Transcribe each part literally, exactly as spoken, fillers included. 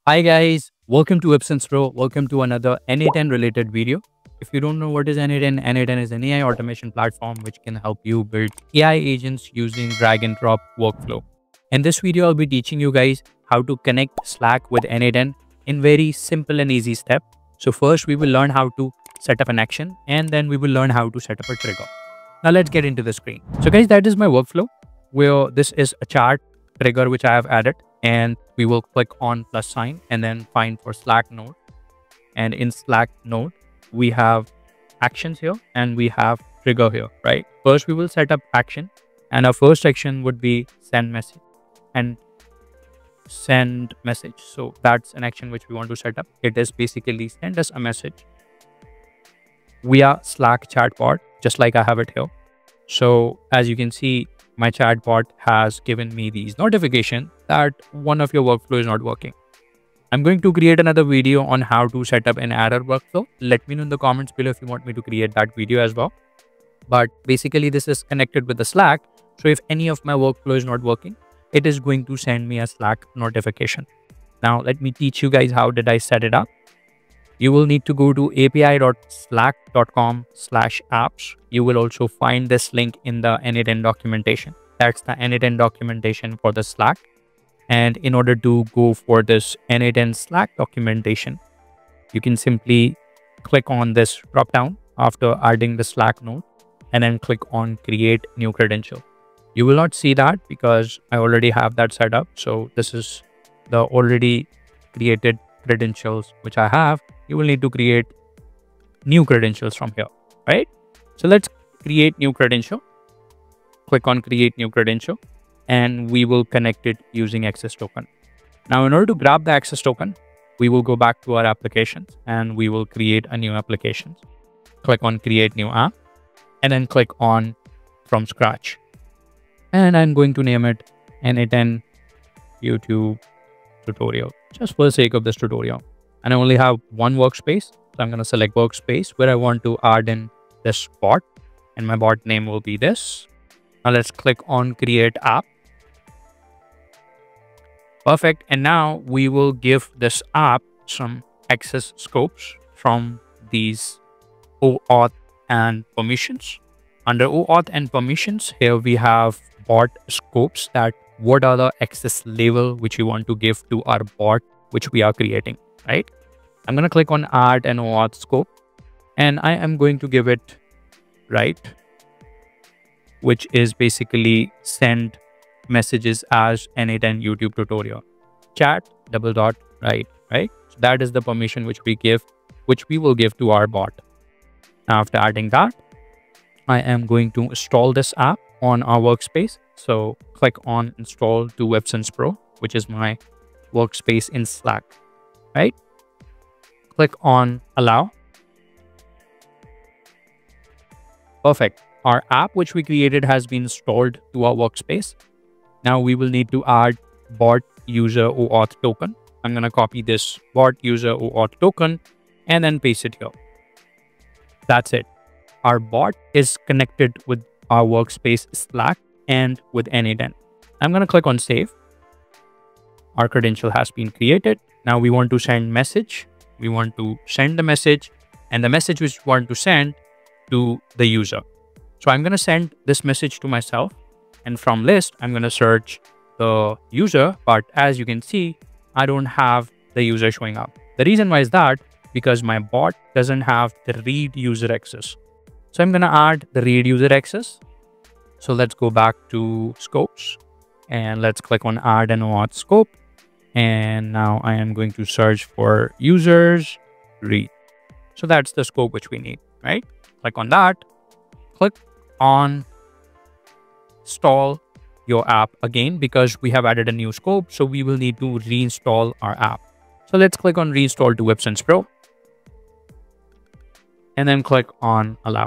Hi guys, welcome to Ipsons Pro. Welcome to another N eight N related video. If you don't know what is N eight N, N eight N is an A I automation platform which can help you build A I agents using drag and drop workflow. In this video, I'll be teaching you guys how to connect Slack with N eight N in very simple and easy step. So first we will learn how to set up an action and then we will learn how to set up a trigger. Now let's get into the screen. So guys, that is my workflow where this is a chart trigger which I have added, and we will click on plus sign and then find for Slack node. And in Slack node, we have actions here and we have trigger here, right? First, we will set up action, and our first action would be send message and send message. So that's an action which we want to set up. It is basically send us a message via Slack chatbot, just like I have it here. So as you can see, my chatbot has given me these notification that one of your workflow is not working. I'm going to create another video on how to set up an error workflow. Let me know in the comments below if you want me to create that video as well. But basically this is connected with the Slack. So if any of my workflow is not working, it is going to send me a Slack notification. Now let me teach you guys how did I set it up. You will need to go to api dot slack dot com slash apps. You will also find this link in the N eight N documentation. That's the N eight N documentation for the Slack. And in order to go for this N eight N Slack documentation, you can simply click on this drop down after adding the Slack node and then click on create new credential. You will not see that because I already have that set up. So this is the already created credentials which I have. You will need to create new credentials from here, right? So let's create new credential. Click on create new credential and we will connect it using access token. Now, in order to grab the access token, we will go back to our applications and we will create a new application. Click on create new app and then click on from scratch. And I'm going to name it N eight N YouTube tutorial, just for the sake of this tutorial. And I only have one workspace. So I'm going to select workspace where I want to add in this bot, and my bot name will be this. Now let's click on create app. Perfect. And now we will give this app some access scopes from these OAuth and permissions. Under OAuth and permissions, here we have bot scopes, that what are the access level which we want to give to our bot which we are creating, right? I'm going to click on add an OAuth scope and I am going to give it right, which is basically send messages as N eight N YouTube tutorial chat double dot right, right? So that is the permission which we give, which we will give to our bot. Now, after adding that, I am going to install this app on our workspace. So click on install to Ipsons Pro, which is my workspace in Slack, right? Click on allow. Perfect. Our app which we created has been installed to our workspace. Now we will need to add bot user OAuth token. I'm going to copy this bot user OAuth token and then paste it here. That's it. Our bot is connected with our workspace Slack and with N eight N. I'm going to click on save. Our credential has been created. Now we want to send message. We want to send the message and the message which we want to send to the user. So I'm going to send this message to myself, and from list, I'm going to search the user. But as you can see, I don't have the user showing up. The reason why is that because my bot doesn't have the read user access. So I'm going to add the read user access. So let's go back to scopes and let's click on add an OAuth scope. And now I am going to search for users read. So that's the scope which we need, right? Click on that. Click on install your app again because we have added a new scope. So we will need to reinstall our app. So let's click on reinstall to Ipsons Pro and then click on allow.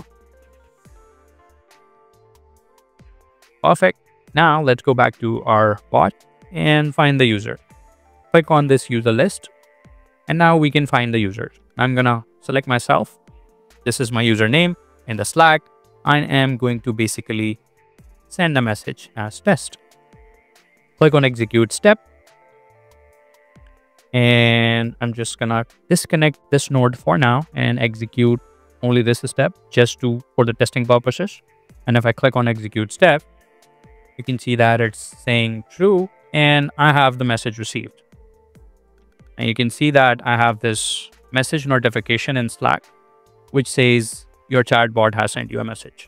Perfect. Now let's go back to our bot and find the user. Click on this user list and now we can find the users. I'm going to select myself. This is my username in the Slack. I am going to basically send a message as test. Click on execute step. And I'm just gonna disconnect this node for now and execute only this step just to for the testing purposes. And if I click on execute step, you can see that it's saying true and I have the message received. And you can see that I have this message notification in Slack, which says your chatbot has sent you a message.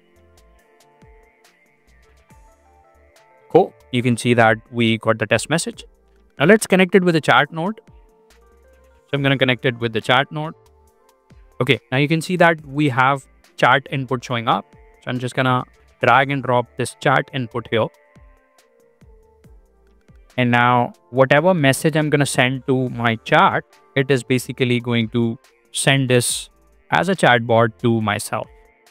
Cool. You can see that we got the test message. Now let's connect it with the chat node. So I'm going to connect it with the chat node. Okay. Now you can see that we have chat input showing up. So I'm just going to drag and drop this chat input here. And now whatever message I'm going to send to my chat, it is basically going to send this as a chatbot to myself.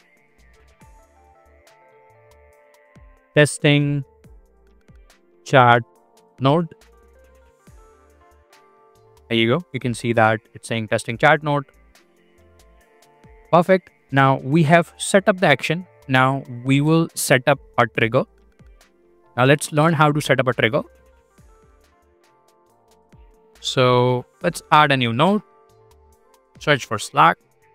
Testing chat node. There you go. You can see that it's saying testing chat node. Perfect. Now we have set up the action. Now we will set up a trigger. Now let's learn how to set up a trigger. So let's add a new node, search for Slack.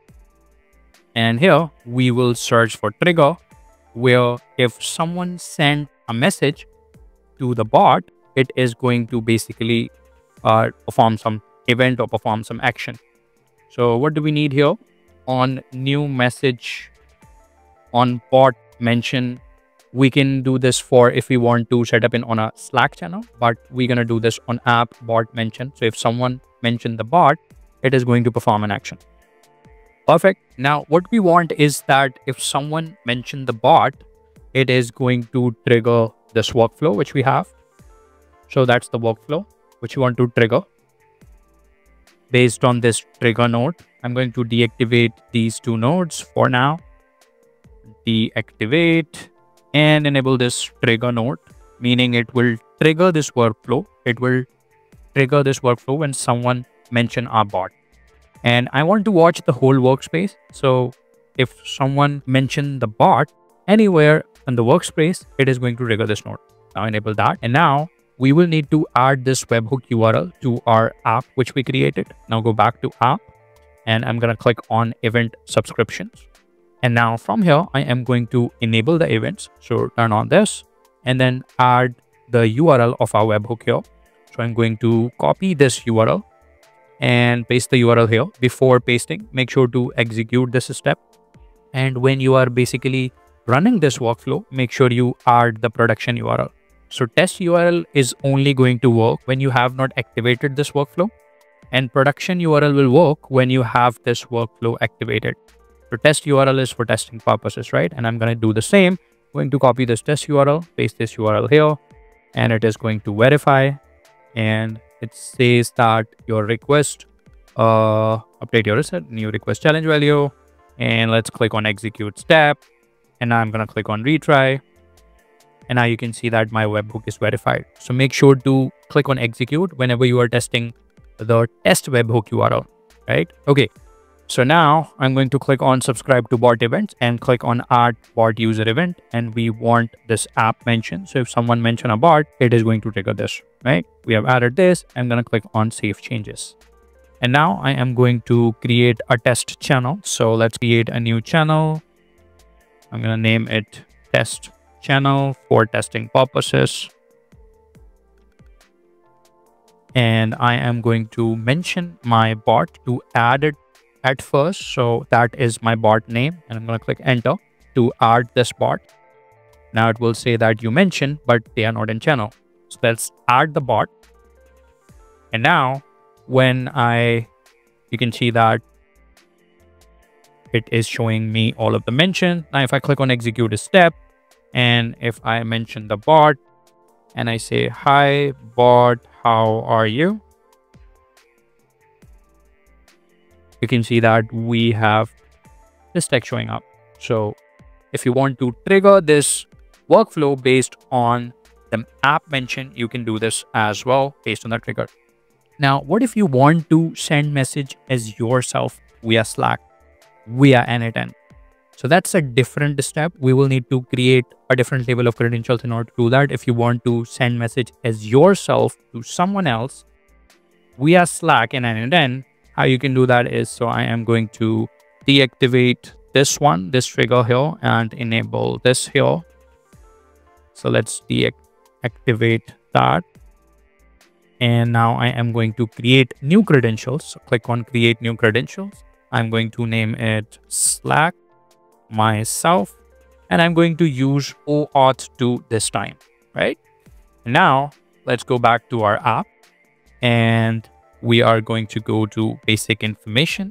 And here we will search for trigger, where if someone sent a message to the bot, it is going to basically uh, perform some event or perform some action. So what do we need here? On new message on bot mention, we can do this for if we want to set up in on a Slack channel, but we're going to do this on app bot mention. So if someone mentioned the bot, it is going to perform an action. Perfect. Now what we want is that if someone mentioned the bot, it is going to trigger this workflow, which we have. So that's the workflow which we want to trigger. Based on this trigger node, I'm going to deactivate these two nodes for now. Deactivate and enable this trigger node, meaning it will trigger this workflow. It will trigger this workflow when someone mention our bot. And I want to watch the whole workspace. So if someone mentioned the bot anywhere in the workspace, it is going to trigger this node. Now enable that. And now we will need to add this webhook U R L to our app, which we created. Now go back to app and I'm going to click on event subscriptions. And now from here, I am going to enable the events. So turn on this and then add the U R L of our webhook here. So I'm going to copy this U R L and paste the U R L here. Before pasting, make sure to execute this step. And when you are basically running this workflow, make sure you add the production U R L. So test U R L is only going to work when you have not activated this workflow, and production U R L will work when you have this workflow activated. So test U R L is for testing purposes, right? And I'm going to do the same. I'm going to copy this test U R L, paste this U R L here, and it is going to verify. And it says that your request, uh, update your reset, new request challenge value. And let's click on execute step. And now I'm going to click on retry. And now you can see that my webhook is verified. So make sure to click on execute whenever you are testing the test webhook U R L, right? Okay. So now I'm going to click on subscribe to bot events and click on add bot user event. And we want this app mention. So if someone mention a bot, it is going to trigger this, right? We have added this. I'm going to click on save changes. And now I am going to create a test channel. So let's create a new channel. I'm going to name it test channel for testing purposes. And I am going to mention my bot to add it at first. So that is my bot name. And I'm going to click enter to add this bot. Now it will say that you mentioned, but they are not in channel. So let's add the bot. And now when I, you can see that it is showing me all of the mention. Now if I click on execute a step, and if I mention the bot and I say, hi bot, how are you? You can see that we have this text showing up. So if you want to trigger this workflow based on the app mention, you can do this as well based on the trigger. Now, what if you want to send message as yourself via Slack, via N eight N? So that's a different step. We will need to create a different level of credentials in order to do that. If you want to send message as yourself to someone else, via Slack in N eight N, how you can do that is, so I am going to deactivate this one, this trigger here, and enable this here. So let's deactivate that. And now I am going to create new credentials. So click on create new credentials. I'm going to name it Slack myself, and I'm going to use O auth two this time, right? Now let's go back to our app, and we are going to go to basic information.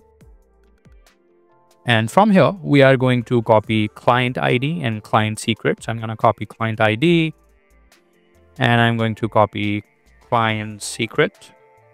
And from here, we are going to copy client I D and client secrets. I'm going to copy client I D, and I'm going to copy client secret.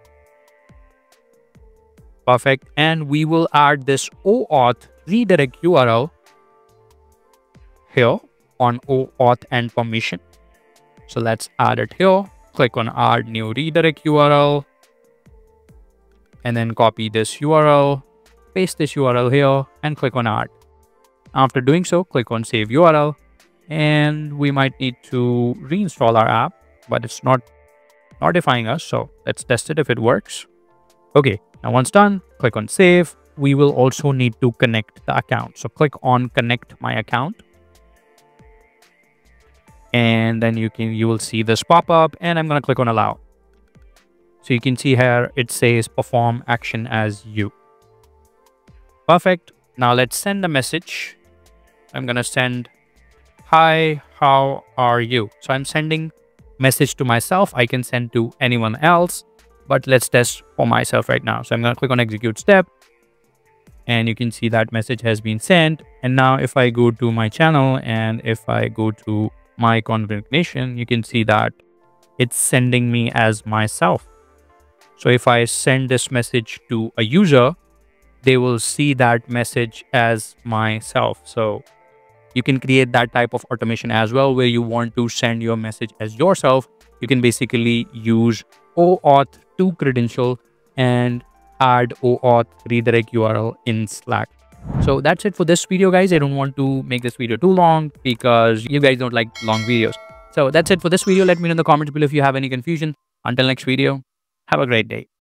Perfect. And we will add this O auth redirect U R L here on O auth and permission. So let's add it here. Click on add new redirect U R L, and then copy this U R L, paste this U R L here, and click on add. After doing so, click on save U R L, and we might need to reinstall our app, but it's not notifying us. So let's test it if it works. Okay, now once done, click on save. We will also need to connect the account. So click on connect my account. And then you can you will see this pop up, and I'm going to click on allow. So you can see here it says perform action as you. Perfect. Now let's send a message. I'm going to send, hi, how are you? So I'm sending message to myself. I can send to anyone else, but let's test for myself right now. So I'm going to click on execute step, and you can see that message has been sent. And now if I go to my channel, and if I go to my configuration, you can see that it's sending me as myself. So if I send this message to a user, they will see that message as myself. So you can create that type of automation as well, where you want to send your message as yourself. You can basically use O auth two credential and add O auth redirect U R L in Slack. So that's it for this video, guys. I don't want to make this video too long because you guys don't like long videos. So that's it for this video. Let me know in the comments below if you have any confusion. Until next video, have a great day.